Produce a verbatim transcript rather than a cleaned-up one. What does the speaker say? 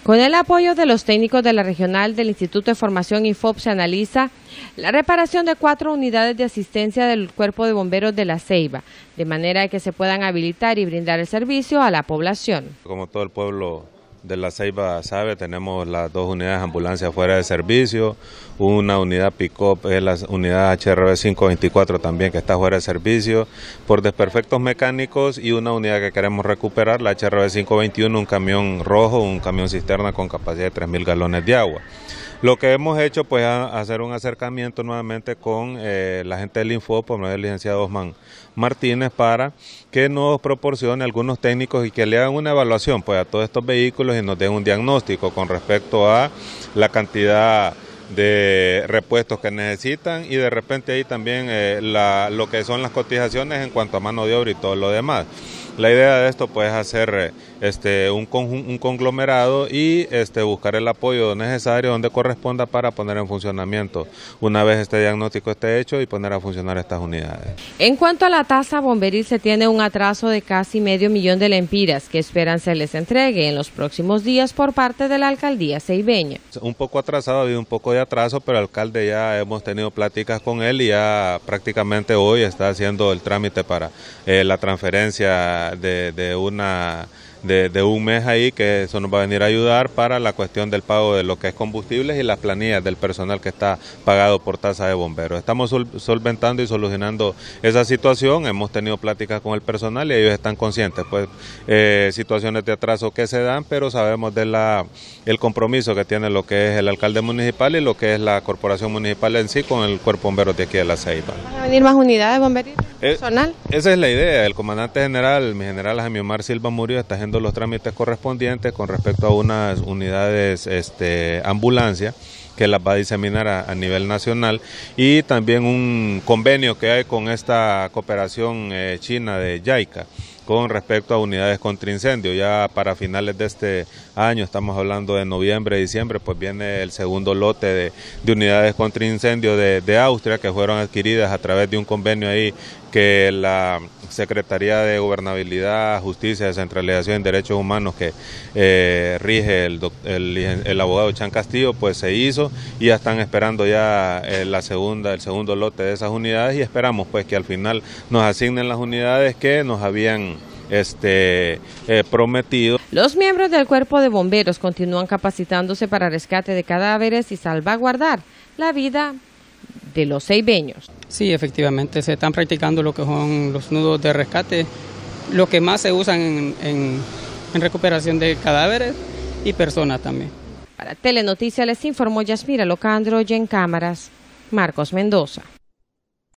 Con el apoyo de los técnicos de la regional del Instituto de Formación I F O P se analiza la reparación de cuatro unidades de asistencia del Cuerpo de Bomberos de La Ceiba, de manera que se puedan habilitar y brindar el servicio a la población. Como todo el pueblo de La Ceiba sabe, tenemos las dos unidades de ambulancia fuera de servicio, una unidad pick-up es la unidad H R V cinco veinticuatro también que está fuera de servicio por desperfectos mecánicos, y una unidad que queremos recuperar, la H R V cinco veintiuno, un camión rojo, un camión cisterna con capacidad de tres mil galones de agua. Lo que hemos hecho pues es hacer un acercamiento nuevamente con eh, la gente del Info, por medio del licenciado Osman Martínez, para que nos proporcione algunos técnicos y que le hagan una evaluación pues a todos estos vehículos y nos den un diagnóstico con respecto a la cantidad de repuestos que necesitan, y de repente ahí también eh, la, lo que son las cotizaciones en cuanto a mano de obra y todo lo demás. La idea de esto pues es hacer este, un, un conglomerado y este, buscar el apoyo necesario donde corresponda para poner en funcionamiento una vez este diagnóstico esté hecho y poner a funcionar estas unidades. En cuanto a la tasa bomberil, se tiene un atraso de casi medio millón de lempiras que esperan se les entregue en los próximos días por parte de la alcaldía ceibeña. Un poco atrasado, ha habido un poco de atraso, pero el alcalde ya hemos tenido pláticas con él y ya prácticamente hoy está haciendo el trámite para eh, la transferencia De, de, una, de, de un mes ahí, que eso nos va a venir a ayudar para la cuestión del pago de lo que es combustibles y las planillas del personal que está pagado por tasa de bomberos. Estamos sol, solventando y solucionando esa situación, hemos tenido pláticas con el personal y ellos están conscientes, pues eh, situaciones de atraso que se dan, pero sabemos de la el compromiso que tiene lo que es el alcalde municipal y lo que es la corporación municipal en sí con el cuerpo bombero de aquí de La Ceiba. ¿Van a venir más unidades bomberiles? ¿Personal? Eh, esa es la idea. El comandante general, mi general Jaime Omar Silva Murillo, está haciendo los trámites correspondientes con respecto a unas unidades este, ambulancia que las va a diseminar a, a nivel nacional, y también un convenio que hay con esta cooperación eh, china de JICA con respecto a unidades contra incendio. Ya para finales de este año, estamos hablando de noviembre, diciembre, pues viene el segundo lote de, de unidades contra incendio de, de Austria, que fueron adquiridas a través de un convenio ahí que la Secretaría de Gobernabilidad, Justicia, Descentralización y Derechos Humanos que eh, rige el, el, el abogado Chan Castillo, pues se hizo, y ya están esperando ya eh, la segunda, el segundo lote de esas unidades, y esperamos pues que al final nos asignen las unidades que nos habían Este, eh, prometido. Los miembros del Cuerpo de Bomberos continúan capacitándose para rescate de cadáveres y salvaguardar la vida de los ceibeños. Sí, efectivamente, se están practicando lo que son los nudos de rescate, lo que más se usan en, en, en recuperación de cadáveres y personas también. Para Telenoticias les informó Yasmira Locandro, y en cámaras, Marcos Mendoza.